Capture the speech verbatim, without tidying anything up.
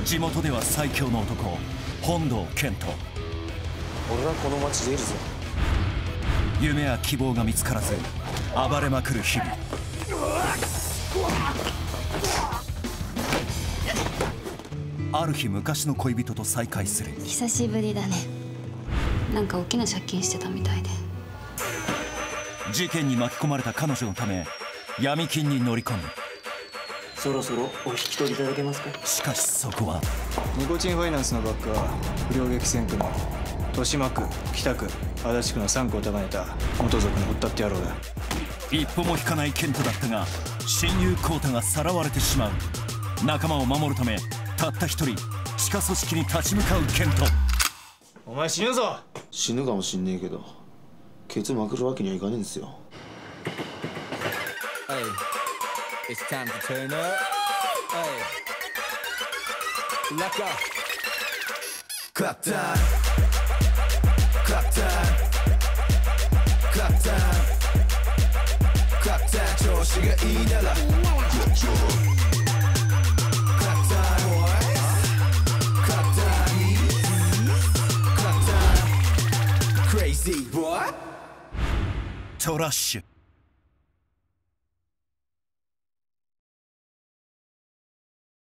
地元では最強の男本堂健人。 俺はこの街出るぞ。 夢や希望が見つからず暴れまくる日々。ある日昔の恋人と再会する。 久しぶりだね。なんか大きな借金してたみたいで。 事件に巻き込まれた彼女のため闇金に乗り込む。 そろそろお引き取りいただけますか。 しかしそこはニコチンファイナンスのバックは不良激戦区の豊島区、北区、足立区のさんくを束ねた元族の堀田って野郎だ。 一歩も引かない健人だったが親友浩太がさらわれてしまう。仲間を守るためたった一人地下組織に立ち向かう健人。 お前死ぬぞ。 死ぬかもしんねえけどケツまくるわけにはいかねえんですよ。 Hey, it's time to turn up. Hey, let's go. Clap time. Clap time. Clap time. Clap time. 調子がいいなら。Clap time, boys. Clap time. Clap time. Crazy boy. トラッシュ。